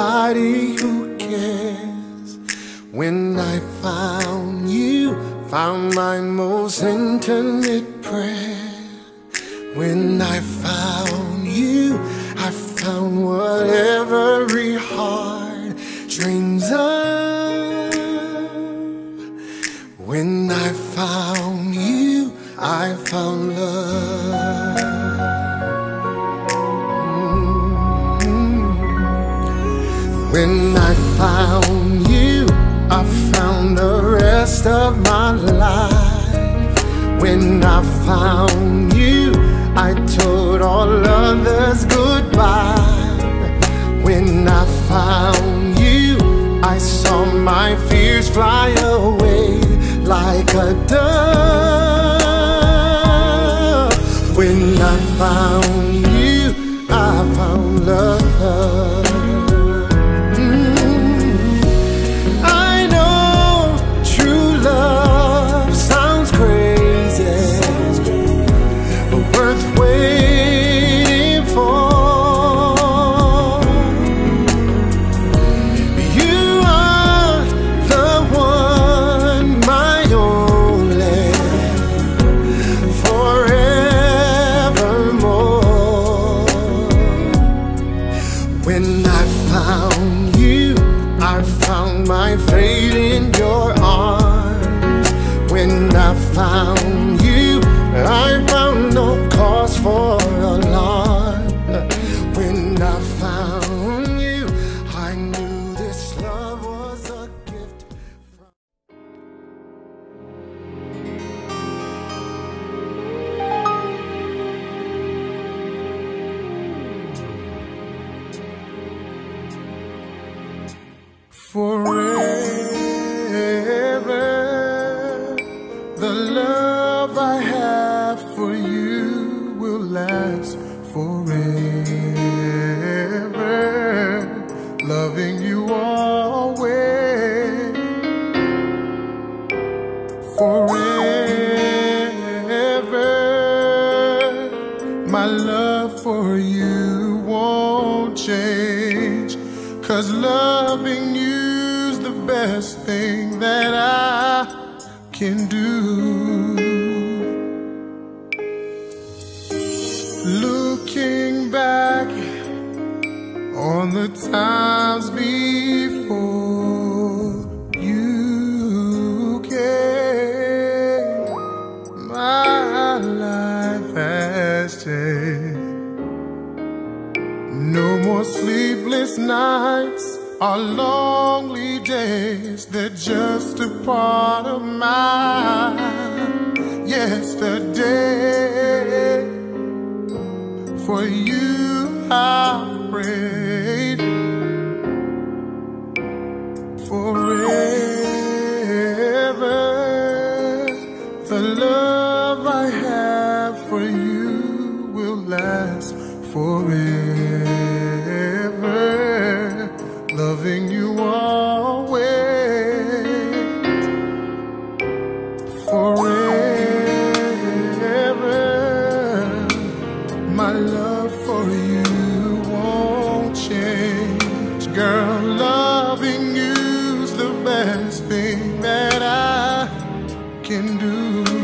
somebody who cares. When I found you, found my most intimate prayer. When I found you, I found what every heart dreams of. When I found you, I found love. When I found you, I found the rest of my life. When I found you, I told all others goodbye. When I found you, I saw my fears fly away like a dove. When I found you, I found love. When I found you, I found my fate in your arms. When I found you, I found no cause for alarm. When I found you, I knew this love was a gift from forever. The love I have for you will last forever. Loving you always. Forever. My love for you won't change, 'cause loving you's the best thing that I can do. Looking back on the times before you came, my life has changed. No more sleepless nights or lonely days. They're just a part of my yesterday. For you I prayed forever. The love I have for you will last forever. Loving you always. Forever. My love for you won't change. Girl, loving you's the best thing that I can do.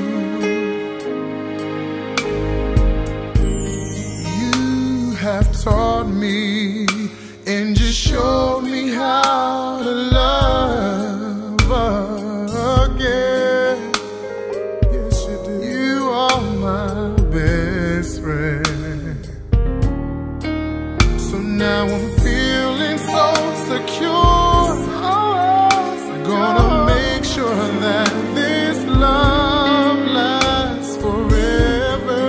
You have taught me and just showed me how to love again. Yes, you do. You are my best friend. So now I'm feeling so secure. Gonna make sure that this love lasts forever.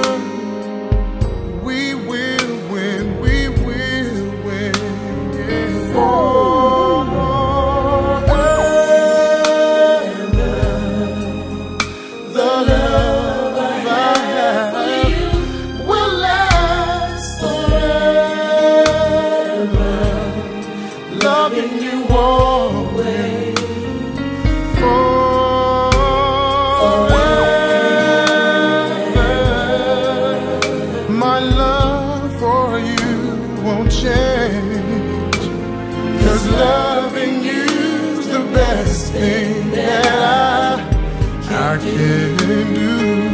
We will win, we will win. Yeah. Forever. The love I have for you will last forever. Loving you always. My love for you won't change. best thing that I can do.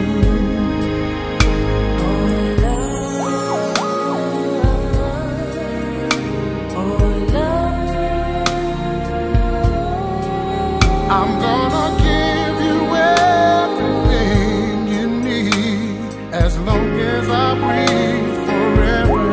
I'm gonna give you everything you need, as long as I breathe forever.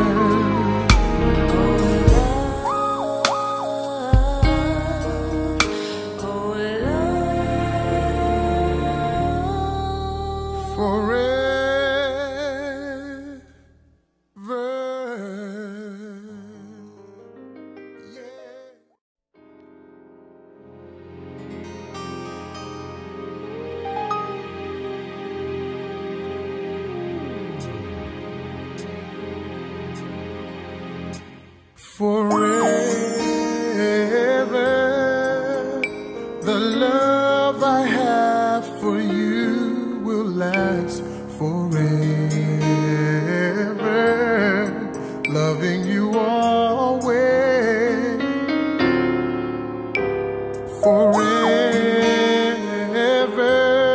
Forever, the love I have for you will last forever, loving you always. Forever,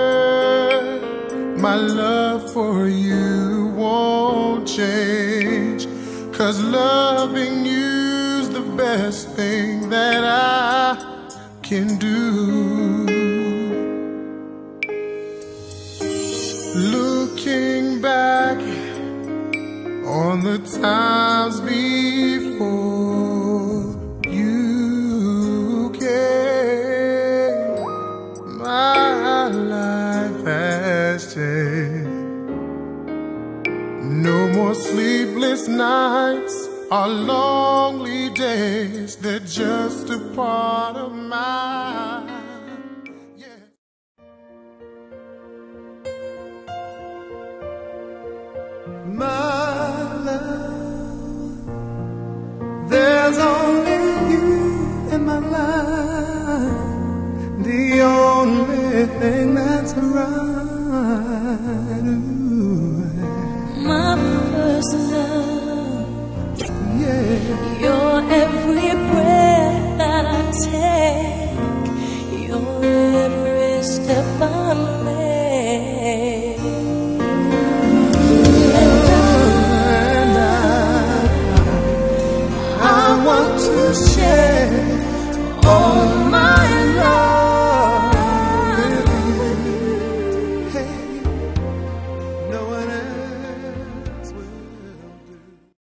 my love for you won't change, 'cause loving you's the best thing that I can do. Looking back on the times before you came, my life has changed. No more sleepless nights or lonely days, they're just a part of my, yeah. My love, there's only you in my life, the only thing that's right. My first love, Yeah. you're every breath that I take, you're every step I make. And I want to share all my